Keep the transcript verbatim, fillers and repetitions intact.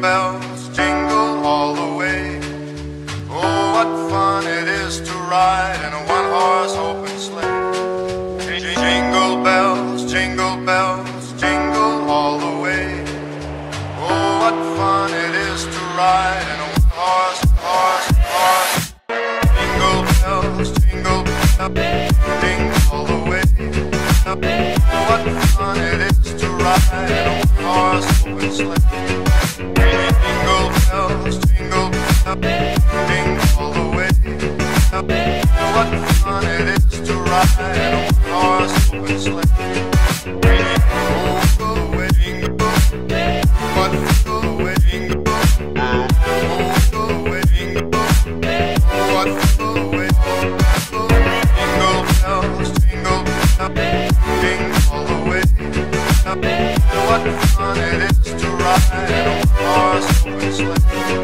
bells jingle all the way. Oh, what fun it is to ride in a one-horse open sleigh. Jingle bells, jingle bells, jingle all the way. Oh, what fun it is to ride in a one-horse, horse, horse. Jingle bells, jingle bells, jingle all the way. Oh, what fun it is to ride in a one-horse open sleigh. Jingle bells, jingle bells, jingle all the way. What fun it is to ride in a one-horse open sleigh. Jingle away, jingle, what away, jingle, jingle away, jingle, what away. Jingle bells, jingle bells, jingle all the way. What fun it is to ride in a one-horse open sleigh.